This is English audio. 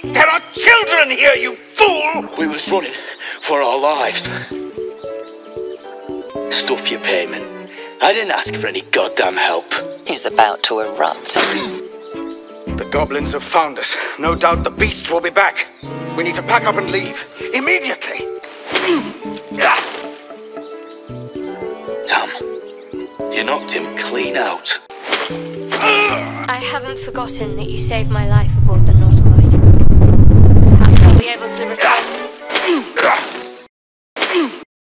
There are children here, you fool! We was running for our lives. Stuff your payment. I didn't ask for any goddamn help. He's about to erupt. The goblins have found us. No doubt the beasts will be back. We need to pack up and leave. Immediately. Tom, you knocked him clean out. I haven't forgotten that you saved my life aboard the Nautiloid. Perhaps I'll be able to recover